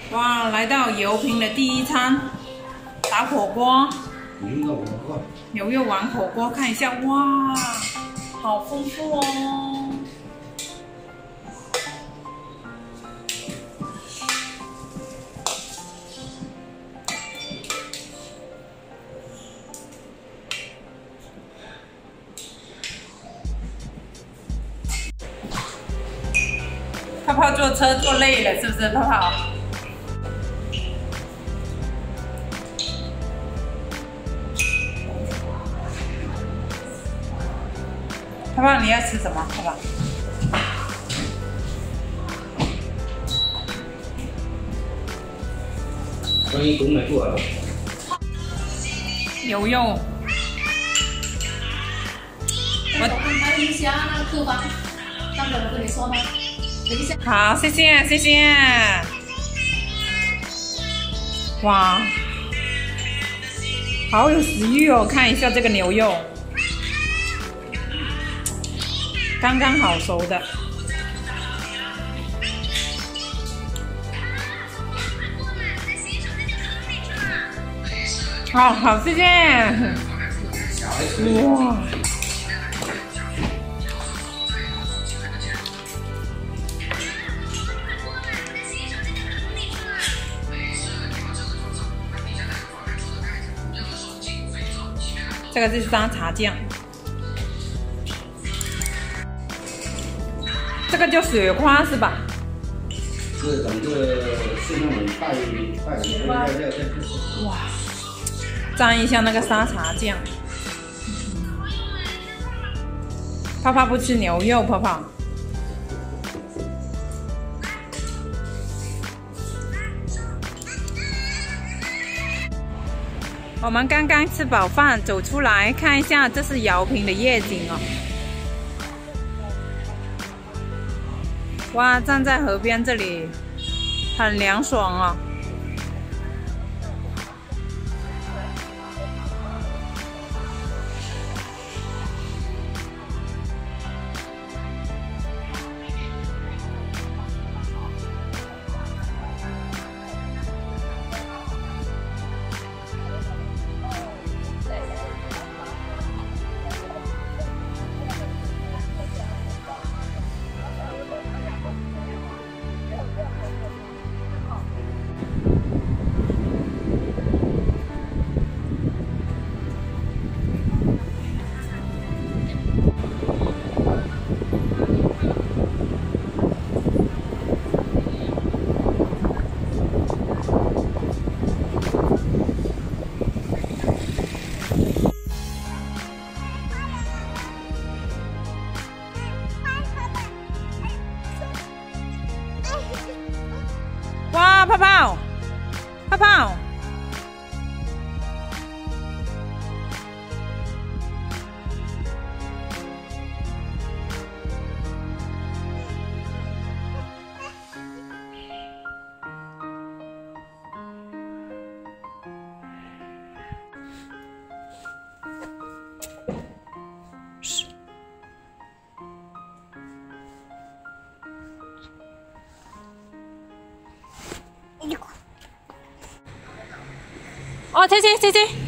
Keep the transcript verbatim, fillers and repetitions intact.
哇，来到油瓶的第一餐，打火锅。 牛肉火锅。 牛肉丸火锅，看一下，哇，好丰富哦。 泡泡坐车坐累了，是不是？泡泡。泡泡，你要吃什么？泡泡。 关于公来做了。 牛肉。 我看一下那个客房，刚才我跟你说吗？ 好，谢谢谢谢。哇，好有食欲哦！看一下这个牛肉，刚刚好熟的。好好，谢谢。哇！ 这个是沙茶酱，这个叫雪花是吧？ 是整个是那种带带雪花的。 哇，蘸一下那个沙茶酱。泡泡不吃牛肉，泡泡。我们刚刚吃饱饭，走出来看一下，这是瑶坪的夜景哦。哇，站在河边这里，很凉爽哦。哇，泡泡，泡泡。 哦，切切切切。